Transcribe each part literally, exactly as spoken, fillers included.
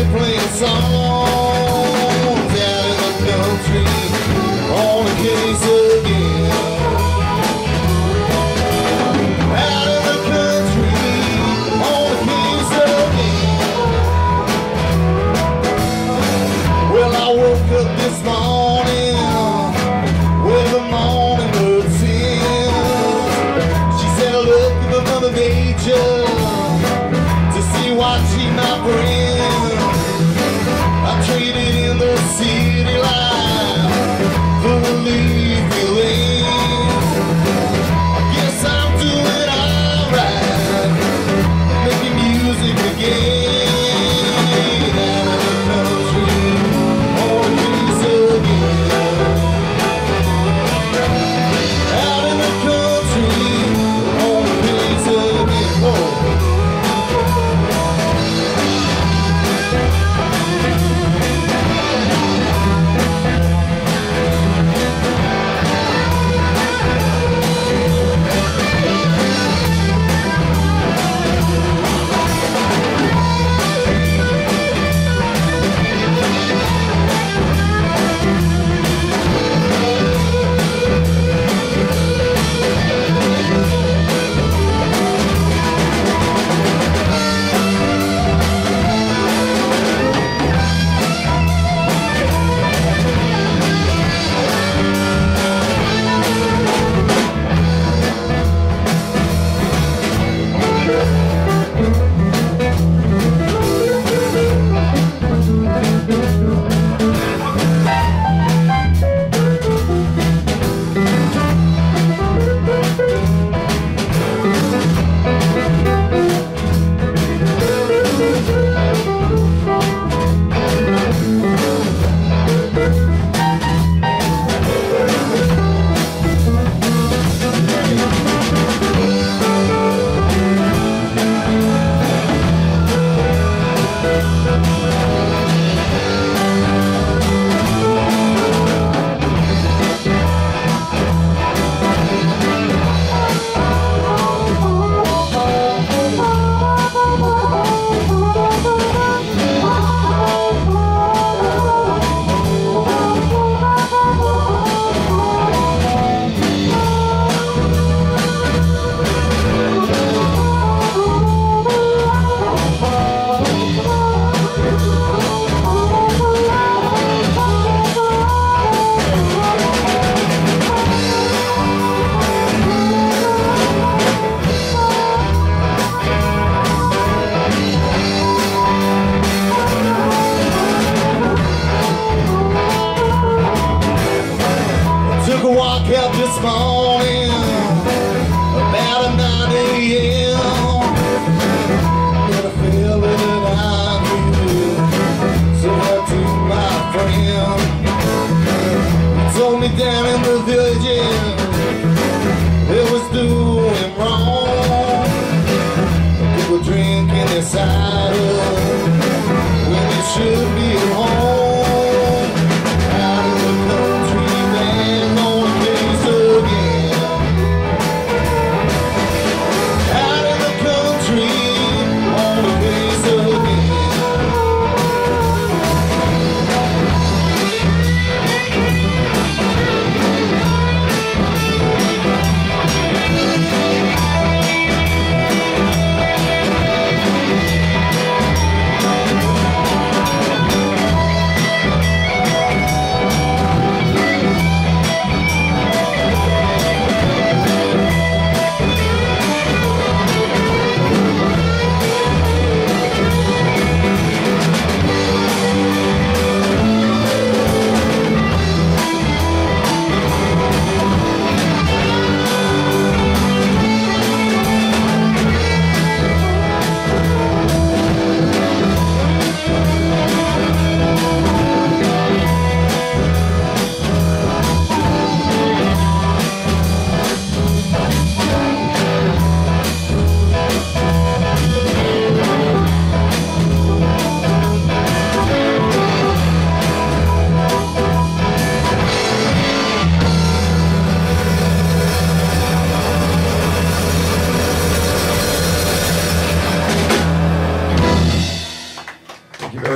playing songs out in the country on the case again. Out in the country on the case again. Well, I woke up this morning with the morning bird sings. She said, look at the mother nature to see what she might bring. I traded in the city life for the leafy lanes. I guess I'm doing alright, making music again. Out in the country, on the case again. Out in the country, on the case again. Oh.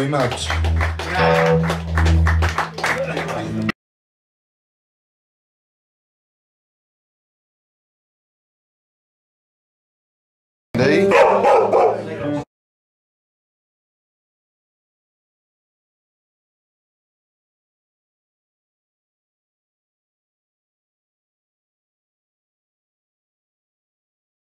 very much.